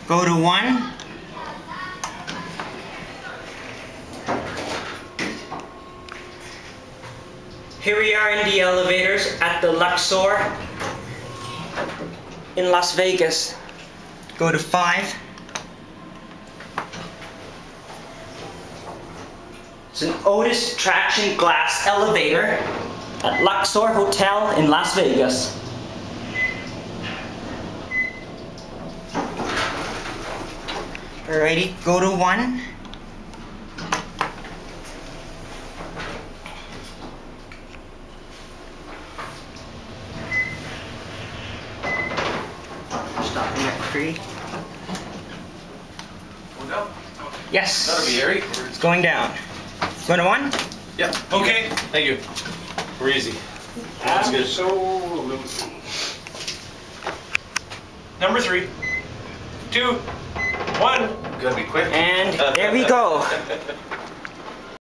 Go to 1. Here we are in the elevators at the Luxor in Las Vegas. Go to 5. It's an Otis traction glass elevator at Luxor Hotel in Las Vegas. Alrighty, go to 1. Stopping at 3. Going down? Yes. That'll be Harry. It's going down. Go to 1. Yeah. Okay. Thank you. We're easy. That's good. Absolutely. Number 3, 2, 1. Gotta be quick. And there we go.